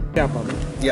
Siapa, Bang? Ya,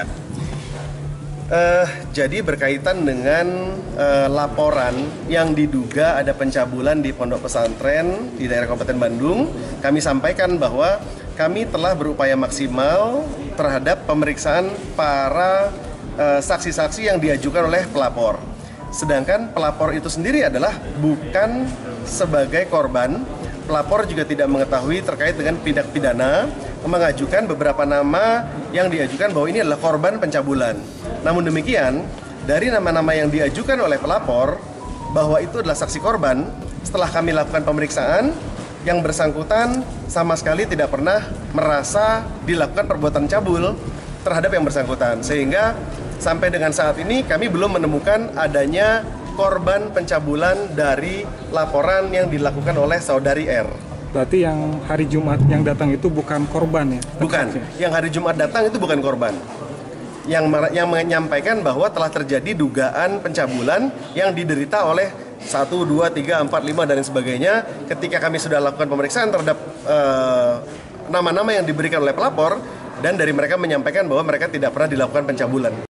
jadi berkaitan dengan laporan yang diduga ada pencabulan di pondok pesantren di daerah Kabupaten Bandung, kami sampaikan bahwa kami telah berupaya maksimal terhadap pemeriksaan para saksi-saksi yang diajukan oleh pelapor. Sedangkan pelapor itu sendiri adalah bukan sebagai korban. Pelapor juga tidak mengetahui terkait dengan tindak pidana, mengajukan beberapa nama yang diajukan bahwa ini adalah korban pencabulan. Namun demikian, dari nama-nama yang diajukan oleh pelapor bahwa itu adalah saksi korban, setelah kami lakukan pemeriksaan, yang bersangkutan sama sekali tidak pernah merasa dilakukan perbuatan cabul terhadap yang bersangkutan. Sehingga sampai dengan saat ini kami belum menemukan adanya korban pencabulan dari laporan yang dilakukan oleh saudari R. Berarti yang hari Jumat yang datang itu bukan korban ya? Bukan, yang hari Jumat datang itu bukan korban. Yang menyampaikan bahwa telah terjadi dugaan pencabulan yang diderita oleh 1, 2, 3, 4, 5 dan sebagainya. Ketika kami sudah lakukan pemeriksaan terhadap nama-nama yang diberikan oleh pelapor, dan dari mereka menyampaikan bahwa mereka tidak pernah dilakukan pencabulan.